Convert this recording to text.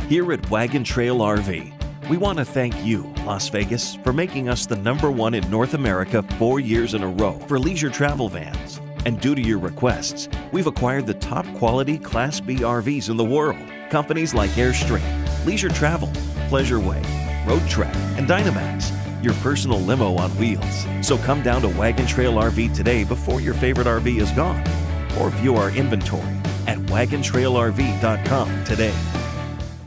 Here at Wagon Trail RV, we want to thank you, Las Vegas, for making us the #1 in North America 4 years in a row for leisure travel vans. And due to your requests, we've acquired the top quality Class B RVs in the world. Companies like Airstream, Leisure Travel, Pleasureway, Roadtrek, and Dynamax, your personal limo on wheels. So come down to Wagon Trail RV today before your favorite RV is gone. Or view our inventory at wagontrailrv.com today.